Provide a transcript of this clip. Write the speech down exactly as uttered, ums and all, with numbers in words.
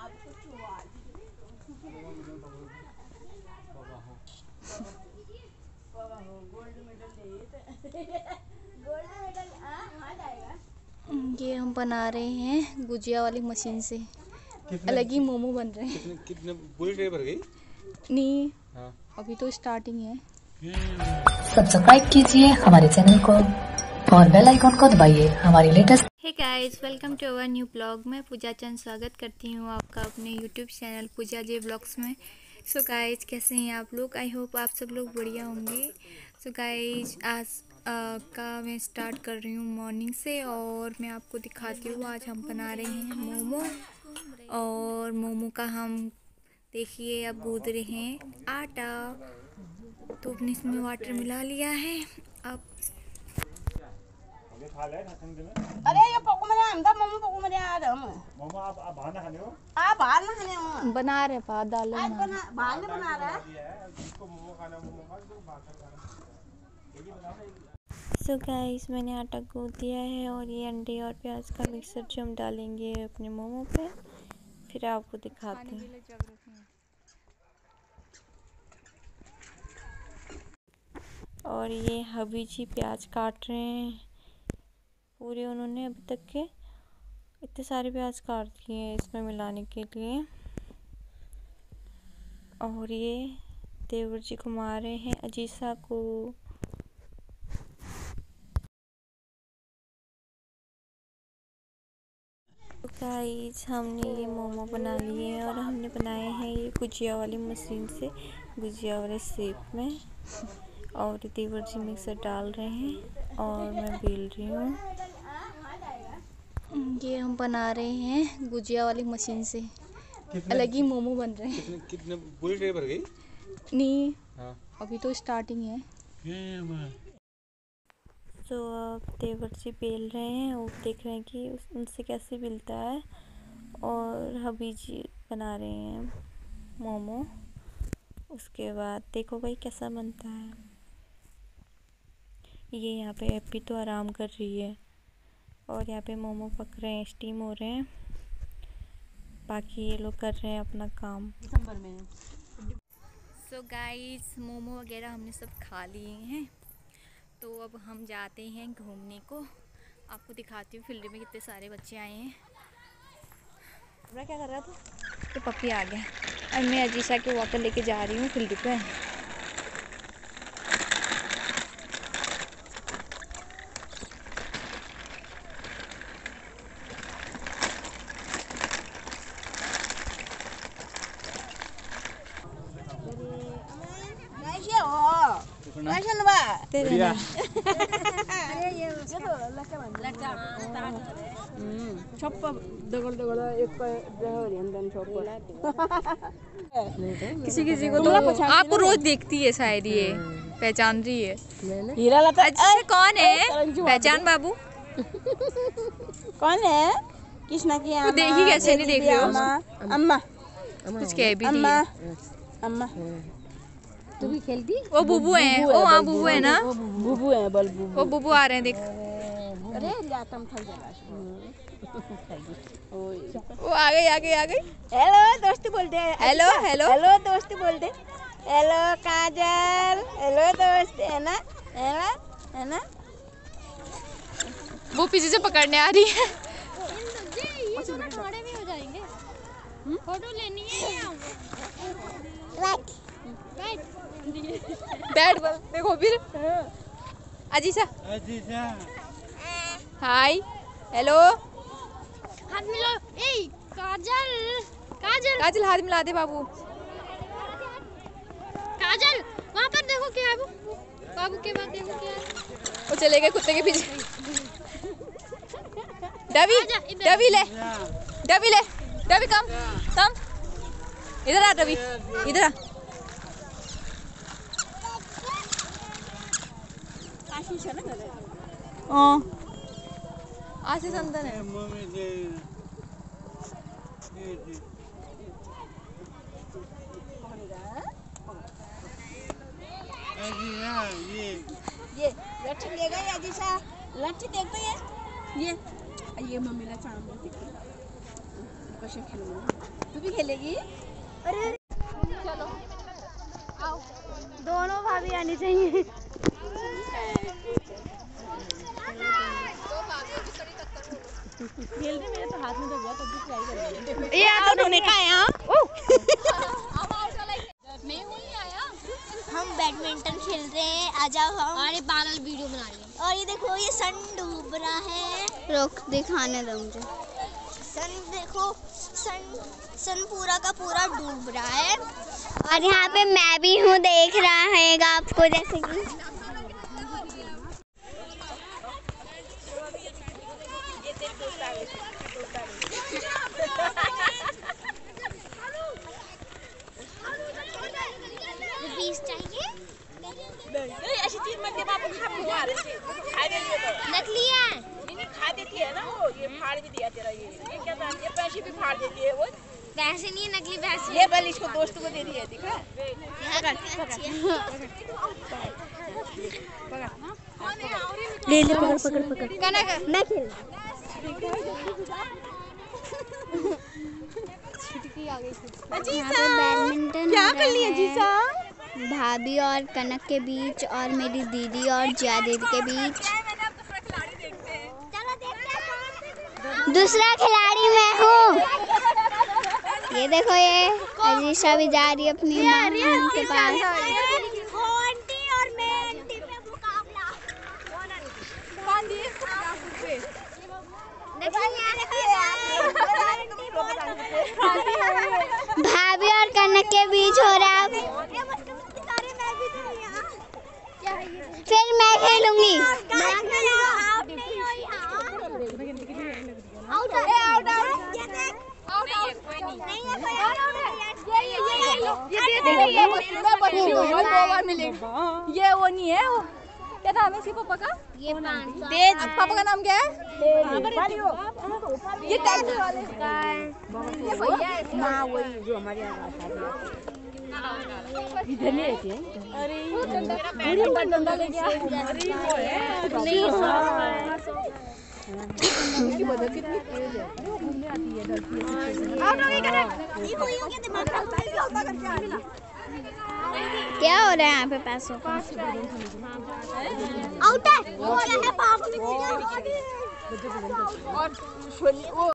ये हम बना रहे हैं गुजिया वाली मशीन से। अलग ही मोमो बन रहे हैं। कितने कितने पूरी ट्रे भर गई? नहीं, हाँ। अभी तो स्टार्टिंग है। सब्सक्राइब कीजिए हमारे चैनल को और बेल आइकॉन को दबाइए हमारी latest. Hey guys, welcome to our new blog. मैं पूजा चंद स्वागत करती हूँ आपका अपने YouTube channel Pooja J blogs में। सो गाइस, कैसे हैं आप लोग? आई होप आप सब लोग बढ़िया होंगे। सो गाइस, आज आ, का मैं स्टार्ट कर रही हूँ मॉर्निंग से और मैं आपको दिखाती हूँ। आज हम बना रहे हैं मोमो और मोमो का हम देखिए अब गूंद रहे हैं आटा। तो अपने इसमें वाटर मिला लिया है। अब अरे ये पको में आंदा मोमो पको में आ रहा हूं। मोमो आप आप बाहर ना खाने हो? आप बाहर ना खाने हो? बना रहे पा दाल आज बना बाहर में बना रहा है। जिसको मोमो खाना मोमो खा, जिसको बाहर खाना यही बनाओ ना। सो गाइस, मैंने आटा गूंद दिया है और ये अंडे और प्याज का मिक्सर जो हम डालेंगे अपने मोमो पे, फिर आपको दिखाते हैं। और ये हबी जी प्याज काट रहे हैं पूरे। उन्होंने अभी तक के इतने सारे प्याज काट दिए हैं इसमें मिलाने के लिए। और ये देवर जी घुमा रहे हैं अजीसा को। तो गाइस, हमने ये मोमो बना लिए हैं और हमने बनाए हैं ये गुजिया वाली मशीन से, गुजिया वाले शेप में। और देवर जी मिक्सर डाल रहे हैं और मैं बेल रही हूँ। ये हम बना रहे हैं गुजिया वाली मशीन से। अलग ही मोमो बन रहे हैं। कितने कितने पूरी ट्रे भर गई? नहीं, हाँ। अभी तो स्टार्टिंग है। तो अब देवर जी बेल रहे हैं और देख रहे हैं कि उनसे कैसे मिलता है। और हबी जी बना रहे हैं मोमो। उसके बाद देखो भाई कैसा बनता है। ये यहाँ पे एप्पी तो आराम कर रही है और यहाँ पे मोमो पक रहे हैं, स्टीम हो रहे हैं। बाकी ये लोग कर रहे हैं अपना काम। दिसंबर में सो गाइस, मोमो वगैरह हमने सब खा लिए हैं। तो अब हम जाते हैं घूमने को। आपको दिखाती हूँ फील्ड में कितने सारे बच्चे आए हैं। मैं क्या कर रहा था? तो पप्पी आ गया और मैं अजीशा के वाटर लेके जा रही हूँ फील्ड पे। बढ़िया। किसी किसी को तो आपको रोज देखती है शायद, ये पहचान रही है। हीरा लता। अच्छा, कौन है पहचान बाबू? कौन है? कृष्णा की अम्मा। देखी कैसे नहीं देख रहे हो? अम्मा कुछ कह भी रही अम्मा है। अम्मा तू भी खेलती? वो बुबू है। ओ हाँ, बुबू है ना। बुबू है, बल बुबू। वो बुबू आ रहे हैं, देख। अरे लातम थक जाएगा। वो आ गई आ गई आ गई। हेलो दोस्ती बोलते हैं। हेलो हेलो हेलो दोस्ती बोलते। हेलो काजल। हेलो दोस्त, है ना? है ना? है ना? वो पीछे से पकड़ने आ रही है। ये दोनों थोड़े भी हो जाएंगे। फोटो लेनी है ये आओ। बैठ बैठ बैठ बस। देखो फिर अजीसा। अजीसा। Hi hello. हाथ मिलो। ए काजल काजल काजल हाथ मिला दे बाबू। काजल वहाँ पर देखो क्या है। वो बाबू के बाद देखो क्या है। वो चले गए कुत्ते के पीछे। डबी डबी ले डबी ले डबी कम कम। इधर आ डबी, इधर आ। आशीष है ना घर? हाँ, आशीष अंदर है। ये ये लट्ठी ले गई अजीसा। लट्ठी देख तो ये ये ये मम्मी ने सामने देखी। क्वेश्चन खेलूंगी। तू भी खेलेगी? अरे चलो आओ, दोनों भाभी आनी चाहिए। खेल रहे मेरे तो हाथ में तो बहुत अभी ट्राई कर रही है। ये आप दोनों का है हां। मैं हूँ ही आया। हम बैडमिंटन खेल रहे हैं, आ जाओ हम। अरे बादल वीडियो बना रही है। और ये देखो ये सन डूब रहा है। रुक दिखाने दो मुझे। सन देखो, सन सन पूरा का पूरा डूब रहा है। और यहाँ पे मैं भी हूँ, देख रहा है आपको जैसे कि बीस चाहिए। ऐसी चीज मत दे बाबू, खा हुआ खा दे लिए तो नकली है। नहीं खा देती है ना वो, ये फाड़ भी दिया तेरा। ये ये क्या था, ये पैसे भी फाड़ देती है वो। पैसे नहीं है, नकली पैसे। ये बल इसको दोस्त को दे दिया, दिखा ले ले, पकड़ पकड़ पकड़। कनक मैं खेल बैडमिंटन क्या कर लिया जीसा? भाभी और कनक के बीच और मेरी दीदी और जिया दीदी के बीच। दूसरा खिलाड़ी मैं हूँ। ये देखो, ये अजीशा भी जा रही है अपनी माँ के पास। और मैं आंटी पे मुकाबला। भाभी और कनक के बीच हो रहा है। फिर मैं खेलूंगी। ये वो नहीं है, वो क्या नाम है इसके पापा का? ये पाँच सौ। तेज। पापा का नाम क्या है? ये टैक्सी वाले ये भैया है। माँ वही जो हमारे यहाँ इधर नहीं रहती है। अरे डंडा डंडा ले गया। अरे वो है उसकी मदद कितनी तेज है, वो घूमने आती है डरती है। आओ ना, ये कर ये कोई हो गया दिमाग खराब करके आ रही है। क्या हो रहा है यहाँ पे पैसों का? आउट है वो वाला है, बाप ने और